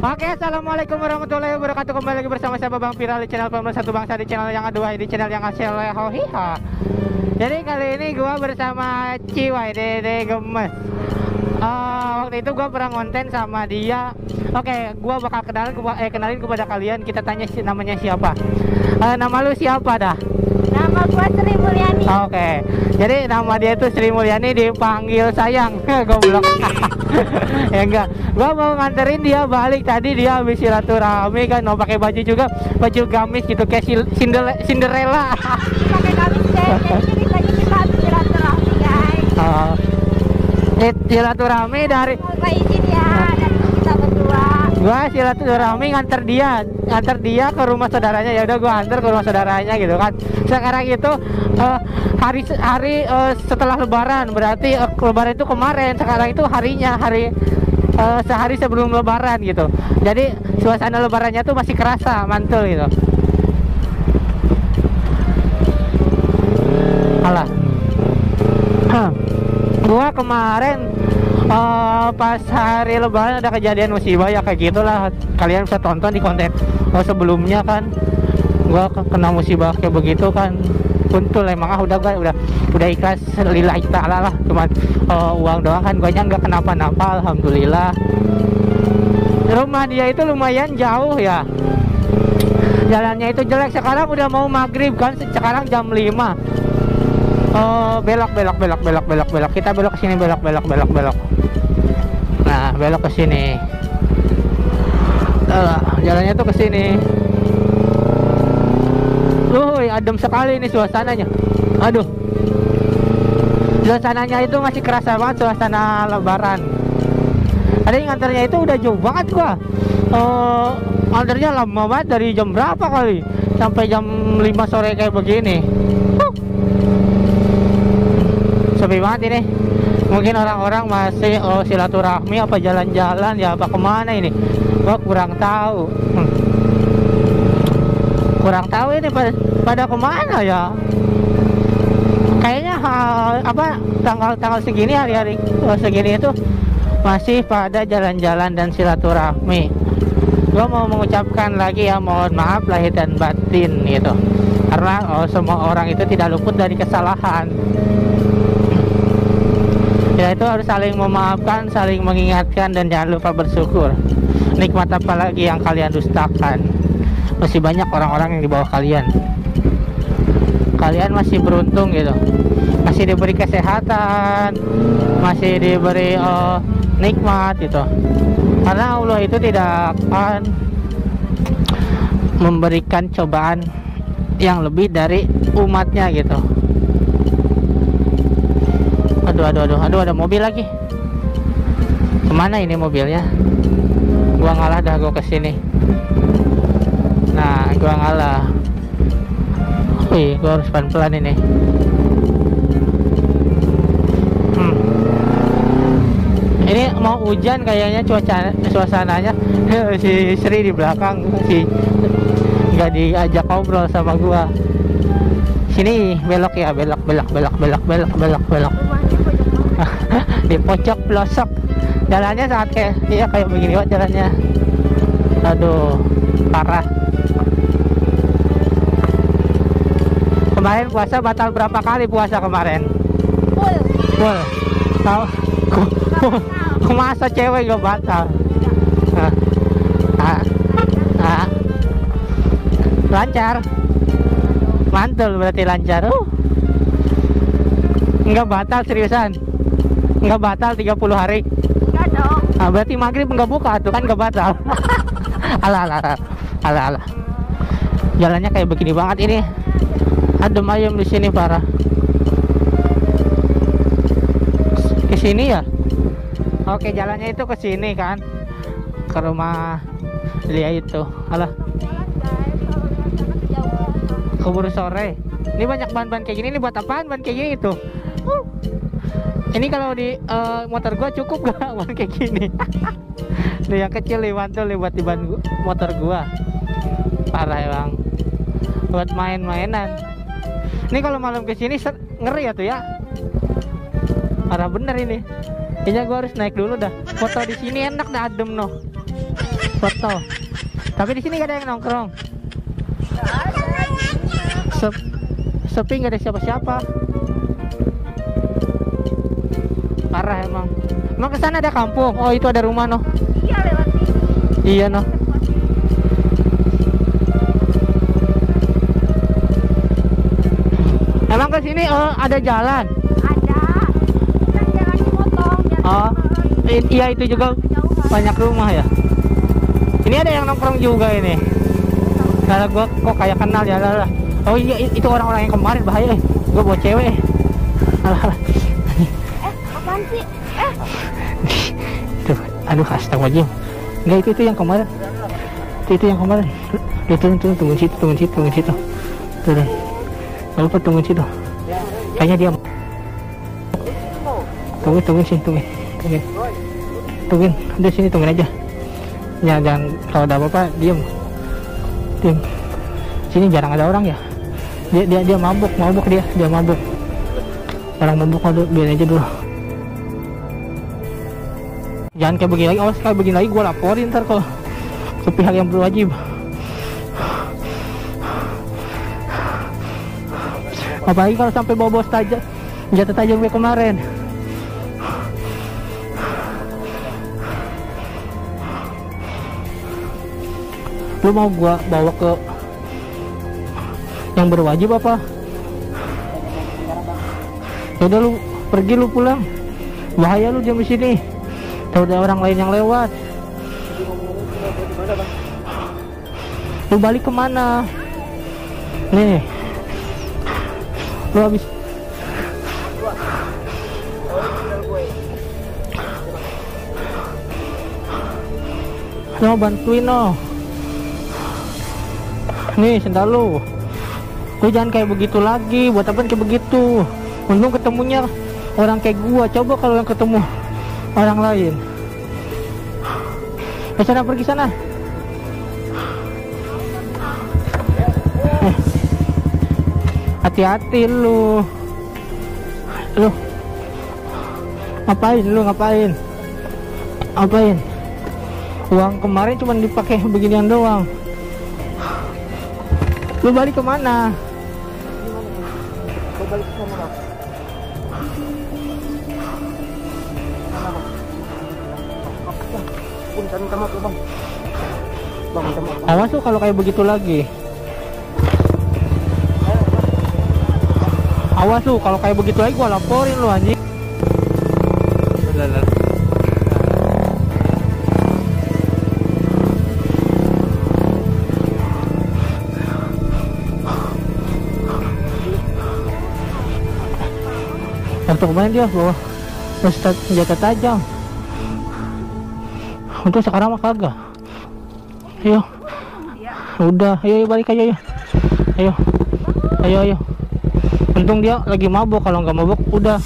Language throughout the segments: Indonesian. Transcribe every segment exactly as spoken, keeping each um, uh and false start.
Oke, assalamualaikum warahmatullahi wabarakatuh. Kembali lagi bersama saya Babang Viral di channel Pemersatu Satu Bangsa, di channel yang kedua, di channel yang asal hohiha. Jadi kali ini gua bersama Ciwai Dede Gemes. Uh, waktu itu gua pernah konten sama dia. Oke, gua bakal kenalin eh kenalin kepada kalian. Kita tanya si, namanya siapa. Uh, nama lu siapa dah? Nama gua Sri Mulyani. Oke, jadi nama dia itu Sri Mulyani, dipanggil sayang. Goblok. Ya enggak, gua mau nganterin dia balik. Tadi dia habis silaturahmi kan, mau pakai baju juga, baju gamis gitu kayak Cinderella. Cinderella. Pakai gamis deh, jadi baju kita habis silaturahmi guys. Oh, silaturahmi dari. Gua izin ya, dari kita berdua. Gua silaturahmi nganter dia, nganter dia ke rumah saudaranya. Ya udah, gua antar ke rumah saudaranya gitu kan. Sekarang itu uh, hari hari uh, setelah Lebaran, berarti uh, Lebaran itu kemarin. Sekarang itu harinya hari uh, sehari sebelum Lebaran gitu. Jadi suasana Lebarannya tuh masih kerasa, mantul gitu. Alah, gua kemarin Uh, pas hari Lebaran ada kejadian musibah ya, kayak gitulah. Kalian bisa tonton di konten oh, sebelumnya kan. Gua kena musibah kayak begitu kan. Untul emang ah udah gua udah udah ikhlas lillahi ta'ala lah. Cuman uh, uang doang kan, gua nya nggak kenapa-napa, alhamdulillah. Rumah dia itu lumayan jauh ya. Jalannya itu jelek. Sekarang udah mau maghrib kan. Sekarang jam lima. Oh, belok belok belok belok belok belok. Kita belok ke sini, belok belok belok belok. Nah, belok ke sini. Uh, jalannya tuh ke sini. Wuih, adem sekali ini suasananya. Aduh. Suasananya itu masih kerasa banget suasana Lebaran. Tadi nganternya itu udah jauh banget gua. Uh, nganternya lama banget, dari jam berapa kali? Sampai jam lima sore kayak begini. Uh. Sepi banget ini. Mungkin orang-orang masih oh, silaturahmi apa jalan-jalan ya, apa kemana ini? Gua kurang tahu. Hmm. Kurang tahu ini pada, pada kemana ya? Kayaknya hal, apa tanggal-tanggal segini, hari-hari oh, segini itu masih pada jalan-jalan dan silaturahmi. Gua mau mengucapkan lagi ya, mohon maaf lahir dan batin gitu. Karena oh, semua orang itu tidak luput dari kesalahan. Ya itu harus saling memaafkan, saling mengingatkan, dan jangan lupa bersyukur. Nikmat apa lagi yang kalian dustakan? Masih banyak orang-orang yang di bawah kalian. Kalian masih beruntung gitu. Masih diberi kesehatan, masih diberi uh, nikmat gitu. Karena Allah itu tidak akan memberikan cobaan yang lebih dari umatnya gitu. Aduh, aduh, aduh, aduh, ada mobil lagi. Kemana ini mobilnya? Gua ngalah dah, gua kesini. Nah, gua ngalah. Wih, gua harus pelan-pelan ini. Hmm. Ini mau hujan kayaknya, cuaca suasananya. Si Sri di belakang, si nggak diajak ngobrol sama gua. Sini belok ya, belok, belok, belok, belok, belok, belok, belok. Di pojok pelosok. Jalannya sangat kayak iya kayak begini wah jalannya. Aduh, parah. Kemarin puasa batal berapa kali puasa kemarin? Full. Full. Tahu? Masa cewek gak batal? Ah. Ah. Ah. Lancar. Mantul berarti lancar. Uh. Enggak batal seriusan. Enggak batal tiga puluh hari. Enggak dong. Nah, berarti maghrib enggak buka tuh kan, enggak batal. Alah, alah, alah, alah. Jalannya kayak begini banget ini. Adem ayam di sini parah. Ke sini ya? Oke, jalannya itu ke sini kan. Ke rumah Lia itu. Alah. Keburu sore. Ini banyak ban-ban kayak gini. Ini buat apaan ban kayak gini itu? Uh. Ini kalau di uh, motor gua cukup gak ban kayak gini? Nih yang kecil nih, mantul nih buat di ban gua, motor gua. Parah emang. Buat main-mainan. Ini kalau malam kesini ngeri ya tuh ya. Parah bener ini. Kayaknya gua harus naik dulu dah. Foto di sini enak dah, adem noh. Foto. Tapi di sini gak ada yang nongkrong. Sep sepi, gak ada siapa-siapa. Parah emang. Emang kesana ada kampung. Oh itu ada rumah noh. Iya lewat sini. Iya noh. Emang ke sini oh, ada jalan. Ada. Kan jalan dipotong. Jalan Oh, i- iya itu juga kejauhan. banyak rumah ya. Ini ada yang nongkrong juga ini. Karena gua kok kayak kenal ya lah. Oh iya i- itu orang-orang yang kemarin bahaya. Eh. Gua bawa cewek. Alah, alah. Eh, apaan sih? Eh, Tuh, aduh astagfirullahaladzim. Enggak itu itu yang kemarin. Itu itu yang kemarin. Tuh turun turun tunggu situ tunggu situ tunggu situ. Turun. Gak lupa tunggu situ. Kayaknya dia. Tunggu tunggu sih tunggu. Tungguin. Tungguin. Di sini tungguin aja. Ya jangan kalau ada apa-apa diam. Diam. Sini jarang ada orang ya. Dia dia dia mabuk mabuk dia dia mabuk. Orang mabuk dulu biarin aja dulu. Jangan kayak begini lagi, awas kayak begini lagi gue laporin ntar ke, ke pihak yang berwajib. Apalagi kalau sampai bawa-bawa tajam, jatuh tajam kayak kemarin. Lu mau gua bawa ke yang berwajib apa? Yaudah lu pergi lu pulang. Bahaya lu diam di sini. Tahu ada orang lain yang lewat. Lu balik kemana? Nih. Lu habis. Lu bantuin no. Nih sendal lu. Lu jangan kayak begitu lagi. Buat apa kayak begitu? Untung ketemunya orang kayak gua. Coba kalau yang ketemu orang lain. Ke sana pergi sana. Eh. Hati-hati lu. Lu. Ngapain lu ngapain? Ngapain? Uang kemarin cuma dipakai beginian doang. Lu balik kemana? Lu balik ke sana. Awas lu kalau kayak begitu lagi. Awas lu kalau kayak begitu lagi gua laporin lu anjing. Waktu kemarin dia bawa senjata tajam. Untuk sekarang mah kagak. Ayo. Udah, ayo, ayo balik aja ya. Ayo. Ayo, ayo. Untung dia lagi mabuk, kalau nggak mabuk udah.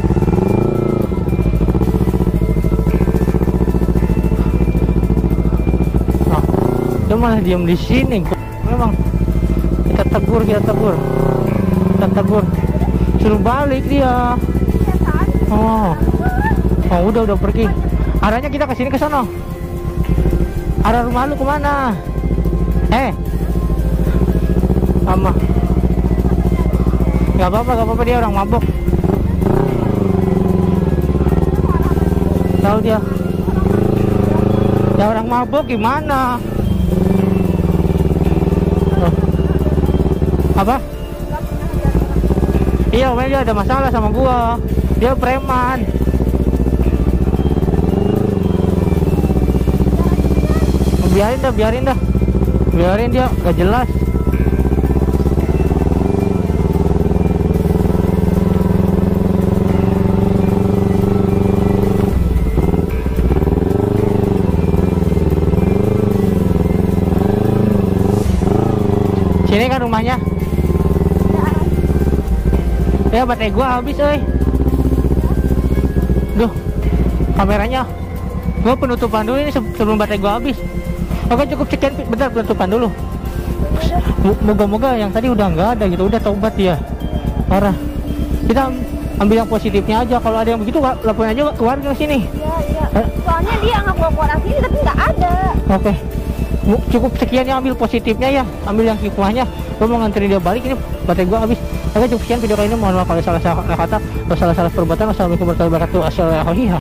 Nah, dia malah diam di sini. Memang kita tegur, kita tegur. Kita tegur. Suruh balik dia. Oh. Oh, udah udah pergi. Arahnya kita ke sini ke sono. Arah rumah lu kemana? Eh, sama. Gak apa-apa, gak apa-apa dia orang mabuk. Tahu dia. Dia orang mabuk gimana? Oh. Apa? Iya, makanya dia ada masalah sama gua. Dia preman. Biarin dah, biarin dah. Biarin dia, gak jelas. Sini kan rumahnya. Ya baterai gua habis, oi. Duh, kameranya. Gua penutupan dulu ini sebelum baterai gua habis. Oke cukup sekian, bentar penutupan dulu. Moga-moga yang tadi udah nggak ada gitu, udah taubat dia. Parah. Kita ambil yang positifnya aja. Kalau ada yang begitu laporin aja ke warga sini. Iya iya. Soalnya dia nggak keluar keluar sini tapi nggak ada. Oke. Mu- Cukup sekian ya, ambil positifnya ya, ambil yang hikmahnya. Gue mau nganterin dia balik, ini baterai gue habis. Oke, cukup sekian video kali ini. Mohon maaf kalau salah-salah kata atau salah-salah perbuatan. Wassalamualaikum warahmatullahi wabarakatuh. Assalamualaikum.